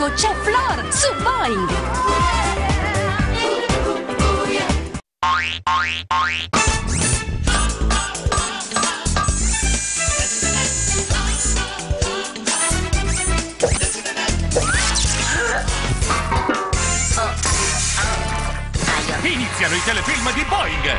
Federico, c'è Flor su Boing! Iniziano i telefilm di Boing!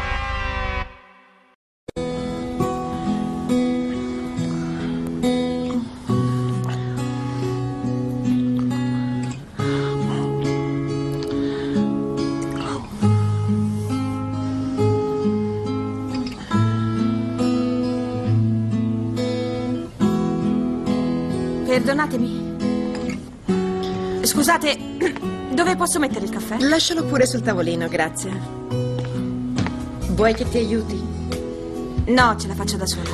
Perdonatemi. Scusate, dove posso mettere il caffè? Lascialo pure sul tavolino, grazie. Vuoi che ti aiuti? No, ce la faccio da sola.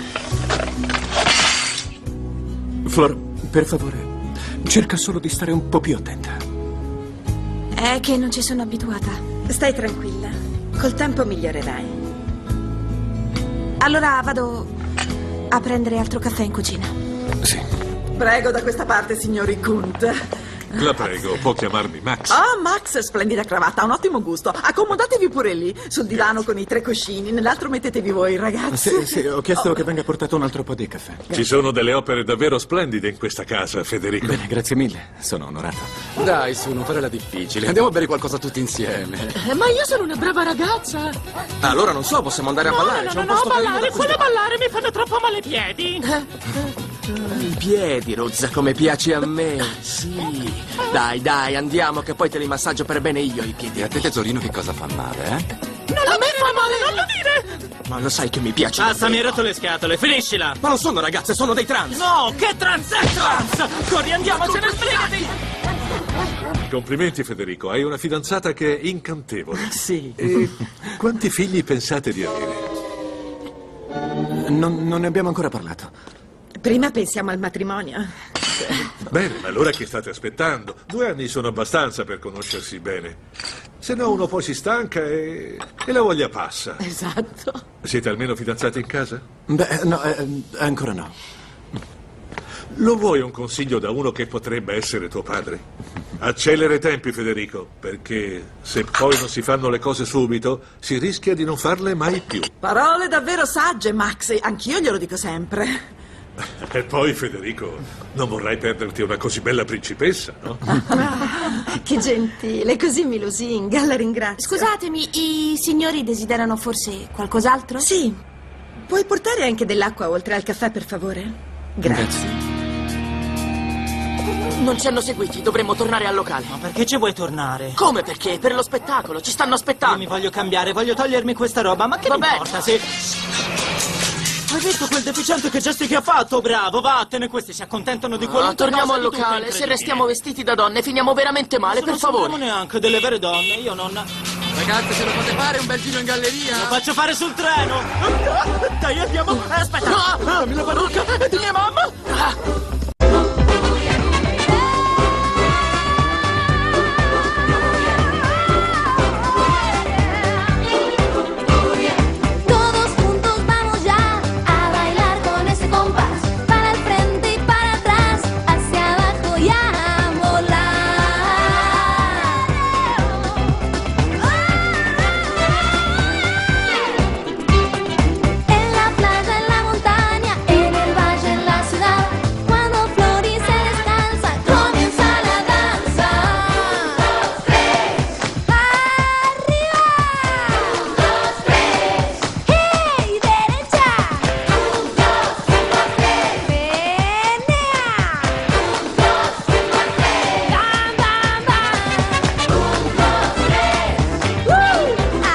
Flor, per favore, cerca solo di stare un po' più attenta. È che non ci sono abituata. Stai tranquilla. Col tempo migliorerai. Allora vado a prendere altro caffè in cucina. Sì. Prego, da questa parte, signori Kunt. La prego, può chiamarmi Max? Ah, Max, splendida cravatta, ha un ottimo gusto. Accomodatevi pure lì, sul divano con i 3 cuscini. Nell'altro mettetevi voi, ragazzi. Sì, ho chiesto che venga portato un altro po' di caffè. Ci sono delle opere davvero splendide in questa casa, Federico. Bene, grazie mille. Sono onorato. Dai, su, non fare la difficile. Andiamo a bere qualcosa tutti insieme. Ma io sono una brava ragazza. Allora non so, possiamo andare a ballare. No, C'è un no, posto carino ballare, da cui quello ballare mi fanno troppo male i piedi. I piedi, Rozza, come piaci a me. Sì. Dai, andiamo, che poi te li massaggio per bene io i piedi. E a te, tesorino, che cosa fa male, eh? Non a me fa male, non lo dire. Ma lo sai che mi piace. Basta, mi hai rotto le scatole, finiscila. Ma non sono ragazze, sono dei trans. No, che trans è trans? Corri, andiamocene, sbrigati. Complimenti, Federico, hai una fidanzata che è incantevole. Sì. E quanti figli pensate di avere? Non ne abbiamo ancora parlato. Prima pensiamo al matrimonio. Bene, ma allora che state aspettando? 2 anni sono abbastanza per conoscersi bene. Se no uno poi si stanca e la voglia passa. Esatto. Siete almeno fidanzati in casa? Beh, no, ancora no. Lo vuoi un consiglio da uno che potrebbe essere tuo padre? Accelera i tempi, Federico, perché se poi non si fanno le cose subito, si rischia di non farle mai più. Parole davvero sagge, Max. Anch'io glielo dico sempre. E poi, Federico, non vorrai perderti una così bella principessa, no? Che gentile, così mi lusinga, la ringrazio. Scusatemi, i signori desiderano forse qualcos'altro? Sì. Puoi portare anche dell'acqua oltre al caffè, per favore? Grazie. Non ci hanno seguiti, dovremmo tornare al locale. Ma perché ci vuoi tornare? Come perché? Per lo spettacolo, ci stanno aspettando. Io mi voglio cambiare, voglio togliermi questa roba, ma che mi Vabbè. importa se... Hai visto quel deficiente che gesti che ha fatto? Bravo, vattene, questi si accontentano di qualunque Torniamo cosa al di tutto, locale, se incredibile. restiamo vestiti da donne finiamo veramente male, per Non favore. sembriamo neanche delle vere donne, io non... Ragazze, se lo fate fare, un bel giro in galleria. Lo faccio fare sul treno! Dai, andiamo! Aspetta! Dammi la parrucca! È di mia mamma! Todos juntos vamos ya a bailar con ese compás. Para el frente y para atrás, hacia abajo y a volar. En la playa, en la montaña, en el valle, en la ciudad. Cuando Flori se descansa, comienza la danza. 1, 2, 3. ¡Arriba! 1, 2, 3. ¡Hey, derecha! 1, 2, 3. ¡Menea! 1, 2, 3. ¡Bam, bam, bam! 1, 2, 3. ¡Ajo! 1, 2, 3.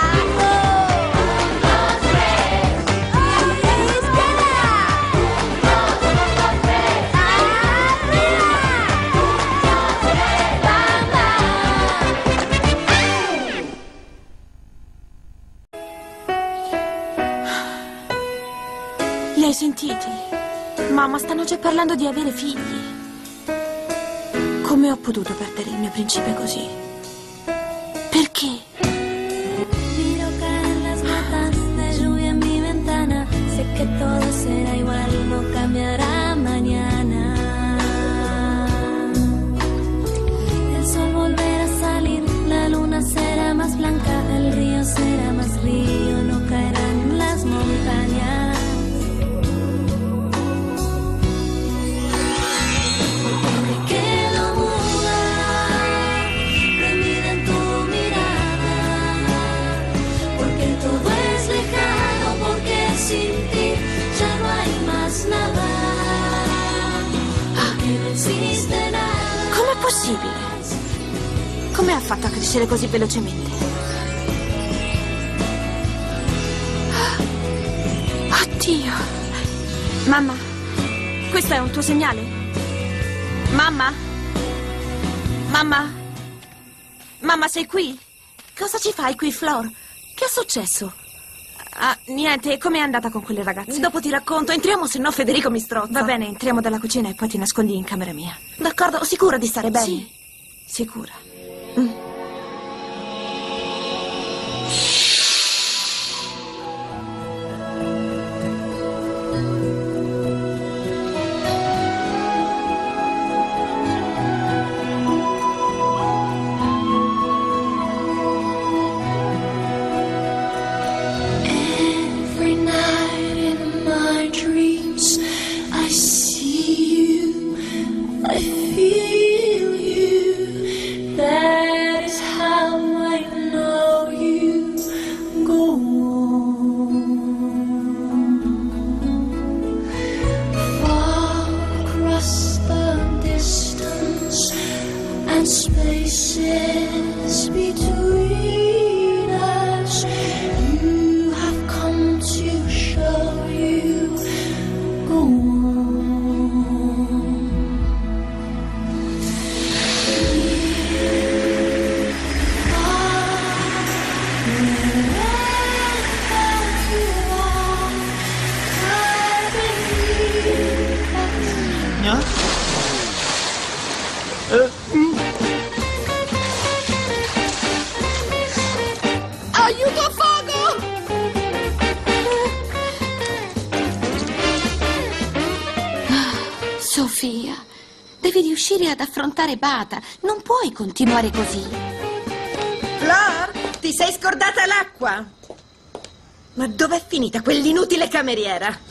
Li hai sentiti? Mamma, stanno già parlando di avere figli. Come ho potuto perdere il mio principe così? Perché? Miro caer las gotas de lluvia en mi ventana. Sé que todo será igual, no cambiará mañana. más nada que no existe nada. Com'è possibile? Come ha fatto a crescere così velocemente? Oddio! Mamma, questo è un tuo segnale? Mamma? Mamma? Mamma, sei qui? Cosa ci fai qui, Flor? Che è successo? Ah, niente, com'è andata con quelle ragazze? Dopo ti racconto, entriamo, se no Federico mi strozza. Va bene, entriamo dalla cucina e poi ti nascondi in camera mia. D'accordo, sicura di stare bene? Sì, sicura. Every night in my dreams, I see you, I feel you. That is how I know you go on. Far across the distance and spaces between us, you have come to show you go on. Aiuto, fuoco! Sofia, devi riuscire ad affrontare Bata. Non puoi continuare così. Flor, ti sei scordata l'acqua? Ma dov'è finita quell'inutile cameriera?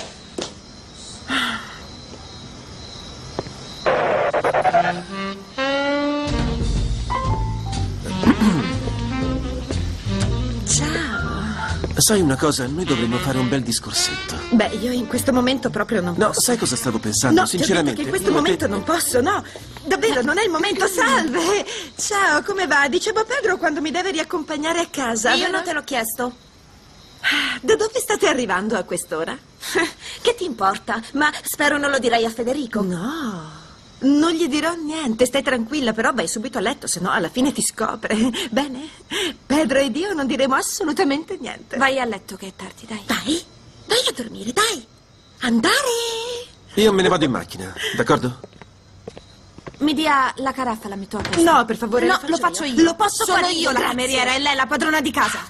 Ciao. Sai una cosa? Noi dovremmo fare un bel discorsetto. Beh, io in questo momento proprio non No, posso. sai cosa stavo pensando? No, ti ho detto Sinceramente. che in questo io momento te- non posso, no. Davvero, non è il momento. Salve. Ciao, come va? Dicevo Pedro quando mi deve riaccompagnare a casa. Io vero? non te l'ho chiesto. Da dove state arrivando a quest'ora? Che ti importa? Ma spero non lo direi a Federico. No, non gli dirò niente, stai tranquilla, però vai subito a letto, se no alla fine ti scopre. Bene? Pedro ed io non diremo assolutamente niente. Vai a letto che è tardi, dai. Vai a dormire, dai. Andare. Io me ne vado in macchina, d'accordo? Mi dia la caraffa, la metto a posto. No, per favore, No, lo lo faccio faccio io. io. Lo posso Sono fare io io, la grazie. cameriera e lei la padrona di casa.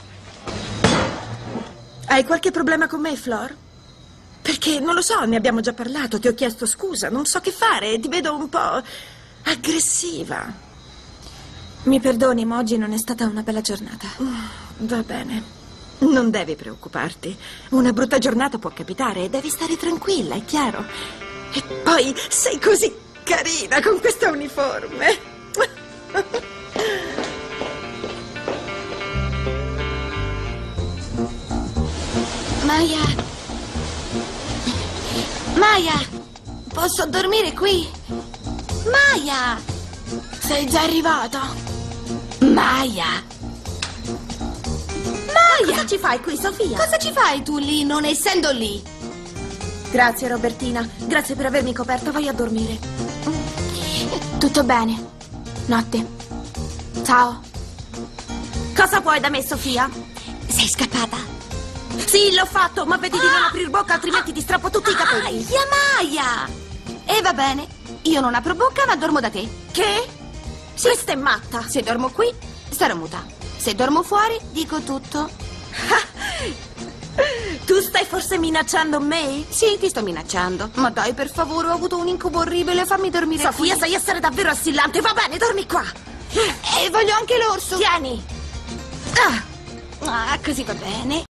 Hai qualche problema con me, Flor? Perché, non lo so, ne abbiamo già parlato, ti ho chiesto scusa, non so che fare, ti vedo un po' aggressiva. Mi perdoni, ma oggi non è stata una bella giornata. Va bene, non devi preoccuparti. Una brutta giornata può capitare e devi stare tranquilla, è chiaro. E poi sei così carina con questa uniforme. Maya! Maya! Posso dormire qui? Maya! Sei già arrivata? Maya! Maya! Cosa ci fai qui, Sofia? Cosa ci fai tu lì, non essendo lì? Grazie, Robertina. Grazie per avermi coperto. Vai a dormire. Tutto bene. Notte. Ciao. Cosa vuoi da me, Sofia? Sei scappata? Sì, l'ho fatto, ma vedi di non aprir bocca, altrimenti ti strappo tutti i capelli. Aia, Maya! E va bene. Io non apro bocca, ma dormo da te. Che? Sì. Questa è matta. Se dormo qui, starò muta. Se dormo fuori, dico tutto. Tu stai forse minacciando me? Sì, ti sto minacciando. Ma dai, per favore, ho avuto un incubo orribile. Fammi dormire Sofia, qui. sai essere davvero assillante. Va bene, dormi qua. E voglio anche l'orso. Tieni. Ah, così va bene.